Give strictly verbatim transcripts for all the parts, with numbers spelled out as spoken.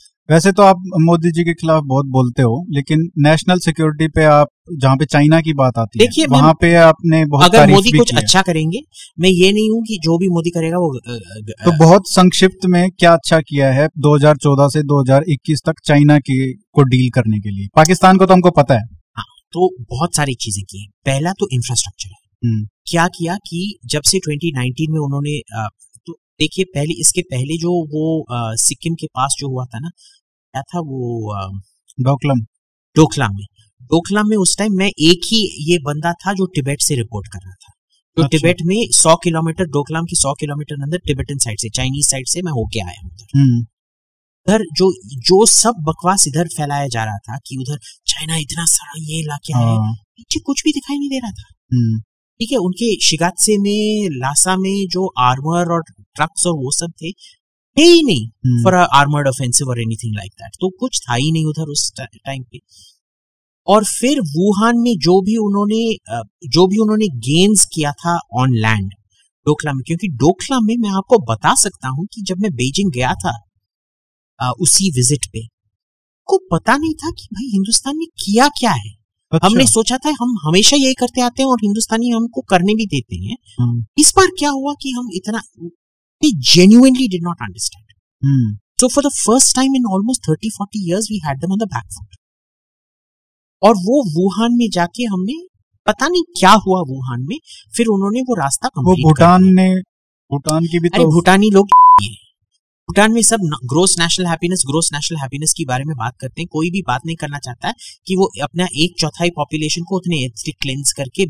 वैसे तो आप मोदी जी के खिलाफ बहुत बोलते हो, लेकिन नेशनल सिक्योरिटी पे आप, जहाँ पे चाइना की बात आती है, वहां पे आपने बहुत अगर मोदी कुछ अच्छा करेंगे, मैं ये नहीं हूं कि जो भी मोदी करेगा वो आ, आ, तो बहुत संक्षिप्त में क्या अच्छा किया है दो हज़ार चौदह से दो हज़ार इक्कीस तक चाइना की को डील करने के लिए? पाकिस्तान को तो हमको पता है। हाँ, तो बहुत सारी चीजें की है। पहला तो इंफ्रास्ट्रक्चर है। क्या किया कि जब से ट्वेंटी नाइनटीन में उन्होंने, तो देखिए पहले, इसके पहले जो वो सिक्किम के पास जो हुआ था ना, क्या था वो, डोकलाम डोकलाम में डोकलाम में उस टाइम मैं एक ही ये बंदा था जो तिब्बत से रिपोर्ट कर रहा था। तो अच्छा। तिब्बत में सौ किलोमीटर, डोकलाम की सौ किलोमीटर अंदर तिब्बतन साइड से, चाइनीज साइड से मैं होके आया हूँ उधर। जो जो सब बकवास इधर फैलाया जा रहा था कि उधर चाइना इतना सारा ये इलाका है, पीछे कुछ भी दिखाई नहीं दे रहा था। ठीक है, उनके शिगात्से में, लासा में जो आर्मर और ट्रक्स और वो सब थे, है ही नहीं फॉर आर्मर्ड ऑफेंसिव और एनीथिंग लाइक दैट। तो कुछ था ही नहीं उधर उस टाइम पे। और फिर वुहान में जो भी उन्होंने जो भी उन्होंने गेन्स किया था ऑन लैंड डोकलाम में, क्योंकि डोकलाम में मैं आपको बता सकता हूं कि जब मैं बीजिंग गया था आ, उसी विजिट पे, को पता नहीं था कि भाई हिंदुस्तान ने किया क्या है। अच्छा। हमने सोचा था हम हमेशा यही करते आते हैं और हिंदुस्तानी हमको करने भी देते हैं। इस बार क्या हुआ कि हम इतना, they genuinely did not understand. Hmm. So for the first time in almost thirty forty years we had them on the back foot. और वो वुहान में जाके हमने, पता नहीं क्या हुआ वुहान में, फिर उन्होंने वो रास्ता कंप्लीट वो भूटान ने, भूटान की भी तो, भूटानी लोग भूटान में सब gross national happiness gross national happiness के बारे में बात करते हैं। कोई भी बात नहीं करना चाहता है कि वो अपना एक चौथाई पॉपुलेशन को उतने एथनिक क्लेंस करके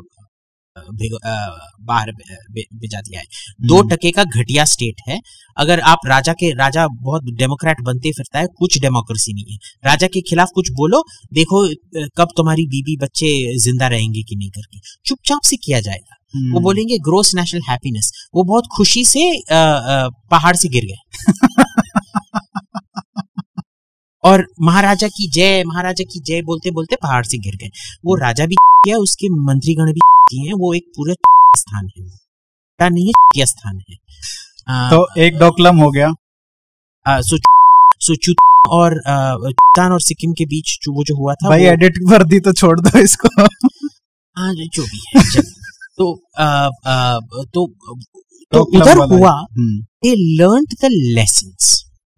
बाहर भेजा दिया है। दो टके का घटिया स्टेट है। अगर आप राजा के, राजा बहुत डेमोक्रेट बनते फिरता है, कुछ डेमोक्रेसी नहीं है। राजा के खिलाफ कुछ बोलो, देखो कब तुम्हारी बीबी बच्चे जिंदा रहेंगे कि नहीं करके, चुपचाप से किया जाएगा। वो बोलेंगे ग्रोस नेशनल हैप्पीनेस, वो बहुत खुशी से आ, आ, पहाड़ से गिर गए और महाराजा की जय, महाराजा की जय बोलते बोलते पहाड़ से गिर गए। वो राजा भी किया, उसके मंत्रीगण भी हैं, वो एक पूरा स्थान है, क्या नहीं है, स्थान है। आ, तो एक डोकलाम हो गया। आ, सो सो चू और तान और सिक्किम के बीच वो जो हुआ था, भाई एडिट कर दी तो छोड़ दो इसको। हाँ जो भी है। तो आ, आ, तो तो उधर हुआ, they learned the lessons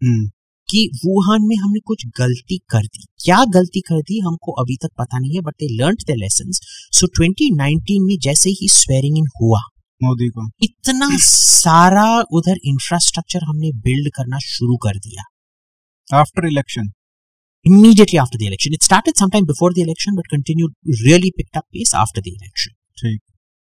कि वुहान में हमने कुछ गलती कर दी। क्या गलती कर दी हमको अभी तक पता नहीं है, but they learned the lessons. So twenty nineteen में जैसे ही स्वेरिंग इन हुआ मोदी को, इतना सारा उधर इंफ्रास्ट्रक्चर हमने बिल्ड करना शुरू कर दिया। After election, immediately after the election, it started sometime before the election but continued, really picked up pace after the election. ठीक।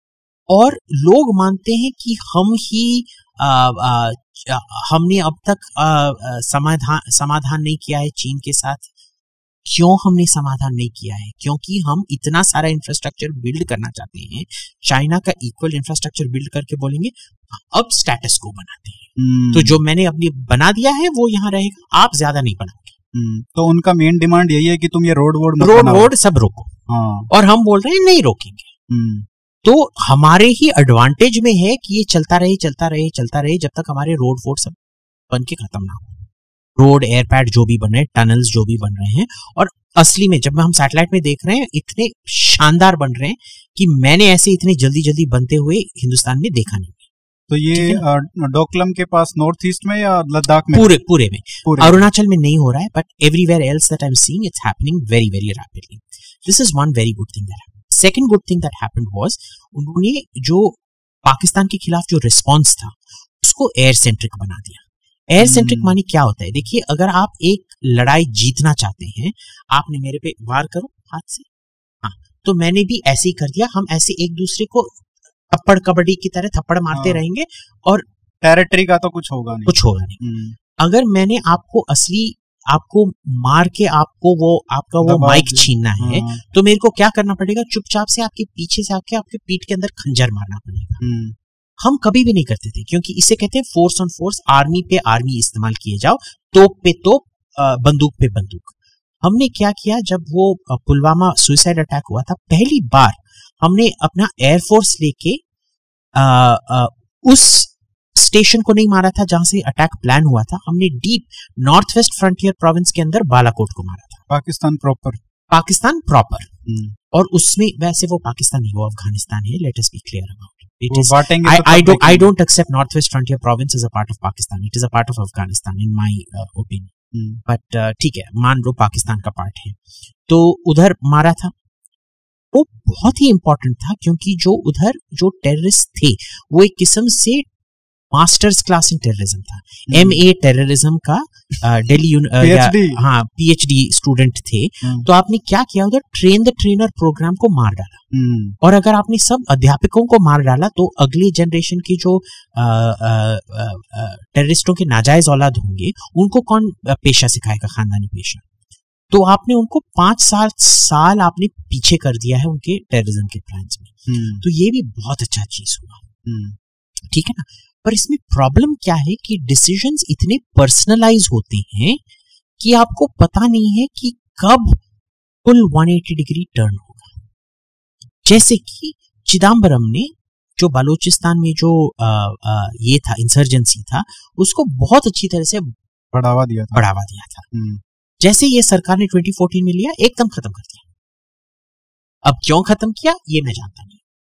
और लोग मानते हैं कि हम ही आ, आ, हमने अब तक समाधान समाधान नहीं किया है चीन के साथ। क्यों हमने समाधान नहीं किया है? क्योंकि हम इतना सारा इंफ्रास्ट्रक्चर बिल्ड करना चाहते हैं, चाइना का इक्वल इंफ्रास्ट्रक्चर बिल्ड करके बोलेंगे अब स्टेटस को बनाते हैं। hmm. तो जो मैंने अपनी बना दिया है वो यहाँ रहेगा, आप ज्यादा नहीं बनाओगे। hmm. तो उनका मेन डिमांड यही है कि तुम ये रोड वोड रोड वोड सब रोको। हाँ। और हम बोल रहे हैं नहीं रोकेंगे। hmm. तो हमारे ही एडवांटेज में है कि ये चलता रहे चलता रहे चलता रहे जब तक हमारे रोड वोड सब बन के खत्म ना हो। रोड, एयरपैड जो भी बन रहे हैं, टनल्स जो भी बन रहे हैं, और असली में जब हम सैटेलाइट में देख रहे हैं इतने शानदार बन रहे हैं कि मैंने ऐसे इतने जल्दी जल्दी बनते हुए हिंदुस्तान में देखा नहीं। तो ये डोकलाम के पास नॉर्थ ईस्ट में या लद्दाख में? पूरे पूरे में, अरुणाचल में नहीं हो रहा है, but everywhere else that I am seeing it's happening very very rapidly. This is one very good thing that happened. Second good thing that happened was, उन्होंने जो पाकिस्तान के खिलाफ जो रिस्पांस था उसको एयर सेंट्रिक बना दिया। एयर सेंट्रिक मानी क्या होता है? देखिए, अगर आप एक लड़ाई जीतना चाहते हैं, आपने मेरे पे वार करो हाथ से, हाँ, तो मैंने भी ऐसे ही कर दिया। हम ऐसे एक दूसरे को थप्पड़ कबड्डी की तरह थप्पड़ मारते रहेंगे और टेरिटरी का तो कुछ होगा नहीं, कुछ होगा नहीं। अगर मैंने आपको असली आपको मार के आपको वो आपका वो माइक छीनना है, तो मेरे को क्या करना पड़ेगा? चुपचाप से आपके पीछे से आके आपके पीठ के अंदर खंजर मारना पड़ेगा। हम कभी भी नहीं करते थे, क्योंकि इसे कहते हैं फोर्स ऑन फोर्स, आर्मी पे आर्मी इस्तेमाल किए जाओ, तोप पे तोप, बंदूक पे बंदूक। हमने क्या किया, जब वो पुलवामा सुसाइड अटैक हुआ था, पहली बार हमने अपना एयरफोर्स लेके आ, आ, उस स्टेशन को नहीं मारा था जहां से अटैक प्लान हुआ था, हमने deep north west frontier province के अंदर बालाकोट को मारा था। Pakistan proper, Pakistan proper. और उसमें वैसे वो पाकिस्तान नहीं, वो अफगानिस्तान है, let us be clear about it. It is, I, I don't I don't accept Northwest Frontier Province as a part of Pakistan. It is a part of Afghanistan in my uh, opinion. Hmm. But uh, ठीक है, मान लो पाकिस्तान का part है, तो उधर मारा था। वो बहुत ही इंपॉर्टेंट था क्योंकि जो उधर जो टेररिस्ट थे वो एक किस्म से मास्टर्स क्लास इन टेररिज्म था, एम ए टेररिज्म का दिल्ली हाँ पीएचडी स्टूडेंट थे। तो आपने क्या किया उधर, ट्रेन द ट्रेनर प्रोग्राम को मार डाला। और अगर आपने सब अध्यापकों को मार डाला तो अगली जनरेशन की जो टेररिस्टों के नाजायज औलाद होंगे उनको कौन पेशा सिखाएगा, खानदानी पेशा। तो आपने उनको पांच साल साल आपने पीछे कर दिया है उनके टेररिज्म के प्लान्स में। तो ये भी बहुत अच्छा चीज हुआ, ठीक है ना। पर इसमें प्रॉब्लम क्या है कि डिसीजंस इतने पर्सनलाइज होते हैं कि आपको पता नहीं है कि कब फुल एक सौ अस्सी डिग्री टर्न होगा। जैसे कि चिदम्बरम ने जो बलूचिस्तान में जो आ, आ, ये था इंसर्जेंसी था, उसको बहुत अच्छी तरह से बढ़ावा दिया था बढ़ावा दिया था जैसे ये सरकार ने ट्वेंटी फोर्टीन में लिया, एकदम खत्म कर दिया। अब क्यों खत्म किया ये मैं जानता नहीं,